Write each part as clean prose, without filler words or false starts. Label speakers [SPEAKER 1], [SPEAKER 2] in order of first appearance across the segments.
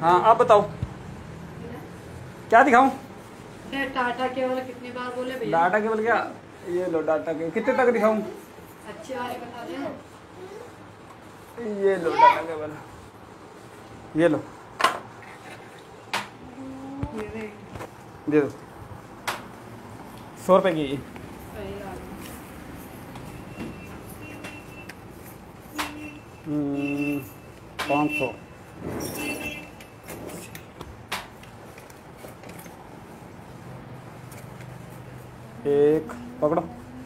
[SPEAKER 1] हाँ आप बताओ क्या दिखाऊं?
[SPEAKER 2] टाटा केबल कितनी बार बोले भैया?
[SPEAKER 1] डाटा केबल क्या? ये लो डाटा केबल, कितने तक दिखाऊं?
[SPEAKER 2] अच्छे वाले बता दें।
[SPEAKER 1] ये लो डाटा केबल, ये लो दे दो 100 रुपए की। 500। एक पकड़ो,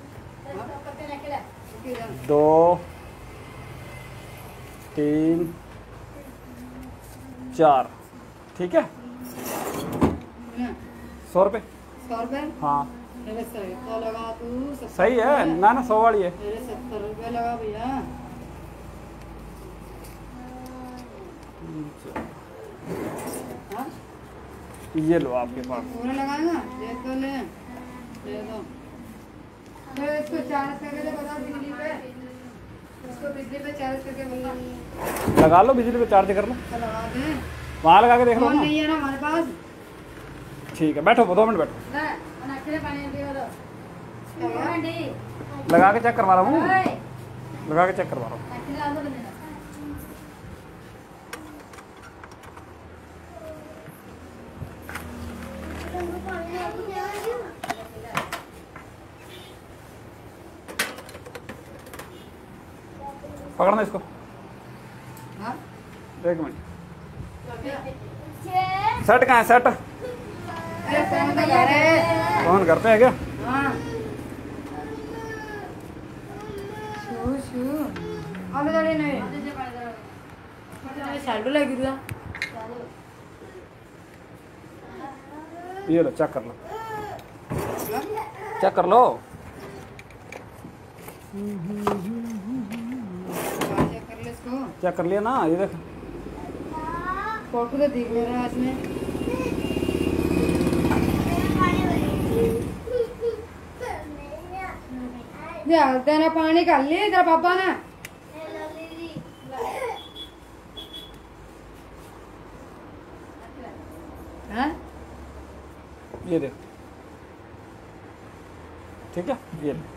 [SPEAKER 1] 2 3 4 ठीक है। 100 रुपये।
[SPEAKER 2] 100 रुपये?
[SPEAKER 1] हाँ
[SPEAKER 2] सही तो लगा तू।
[SPEAKER 1] सही है ना, 100 वाली है।
[SPEAKER 2] 70 रुपये लगा भैया।
[SPEAKER 1] ये लो आपके पास।
[SPEAKER 2] पूरा लगाएगा? दे तो ले, दे दो। तो इसको चार्ज करके दे, बता बिजली पे। इसको बिजली पे चार्ज करके बोलना।
[SPEAKER 1] लगा लो, बिजली पे चार्ज कर लो।
[SPEAKER 2] तो लगा दे।
[SPEAKER 1] वहाँ लगा के देख लो
[SPEAKER 2] फोन
[SPEAKER 1] ना।
[SPEAKER 2] नहीं है ना हमारे पास।
[SPEAKER 1] ठीक है बैठो, 2 मिनट बैठो। लगा के चेक करवा रहा हूँ, लगा के चेक करवा रहा हूँ। पकड़ना इसको।
[SPEAKER 2] हाँ?
[SPEAKER 1] 1 मिनट। सेट कहाँ है? सेट
[SPEAKER 2] अरे फोन तो घर है।
[SPEAKER 1] कौन घर पे है क्या?
[SPEAKER 2] हाँ। शू आलू दाढ़ी नहीं साल्टू लगी था।
[SPEAKER 1] ये लो चेक कर लो, चेक कर लो।
[SPEAKER 2] कर ले इसको।
[SPEAKER 1] चेक कर लिया ना, ये देख।
[SPEAKER 2] फोटो तो दिख नहीं रहा इसमें। तेरा पानी कर ली तेरा पापा ने। हाँ?
[SPEAKER 1] ये देख, ठीक है। ये ले,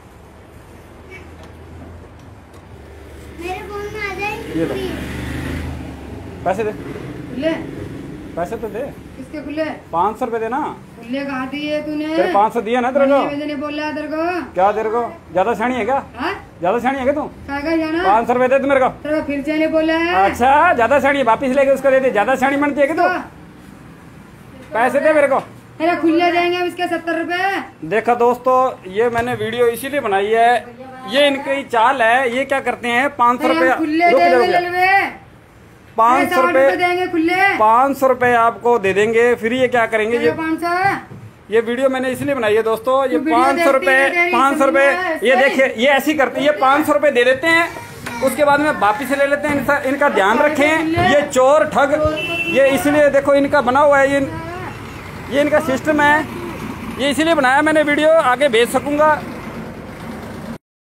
[SPEAKER 3] मेरे फोन में आ जाएगी।
[SPEAKER 1] ये लो पैसे दे,
[SPEAKER 2] खुले?
[SPEAKER 1] पैसे तो दे।
[SPEAKER 2] किसके खुले?
[SPEAKER 1] 500 रुपए देना।
[SPEAKER 2] खुले कहाँ दिए तूने?
[SPEAKER 1] तेरे 500 दिए ना तेरे को।
[SPEAKER 2] नहीं बोल रहा तेरे को।
[SPEAKER 1] क्या तेरे को ज्यादा छानी है क्या?
[SPEAKER 2] हाँ?
[SPEAKER 1] ज्यादा छानी है क्या तू?
[SPEAKER 2] कहाँ जाना?
[SPEAKER 1] 500 रुपए दे तू मेरे को।
[SPEAKER 2] तेरे को फिर से नहीं बोला है।
[SPEAKER 1] अच्छा ज्यादा छानी है, वापिस लेके उसको दे दे। ज्यादा छानी बनती है क्या तू? पैसे दे मेरे को।
[SPEAKER 2] तेरा खुले देंगे अब इसके 70 रुपए।
[SPEAKER 1] देखा दोस्तों, ये मैंने वीडियो इसीलिए बनाई है, ये इनकी चाल है। ये क्या करते हैं, 500 रुपए 500 रुपए
[SPEAKER 2] देंगे खुले।
[SPEAKER 1] 500 रुपए आपको दे देंगे। फिर ये क्या करेंगे? ये
[SPEAKER 2] 500।
[SPEAKER 1] ये वीडियो मैंने इसलिए बनाई है दोस्तों। ये 500 रुपए 500 रुपए ये देखिए, ये ऐसी करते हैं। ये 500 रुपए दे देते हैं, उसके बाद में वापिस ले लेते हैं। इनका ध्यान रखें, ये चोर ठग, ये इसलिए देखो इनका बना हुआ है। ये इनका सिस्टम है, ये इसीलिए बनाया मैंने वीडियो, आगे भेज सकूंगा।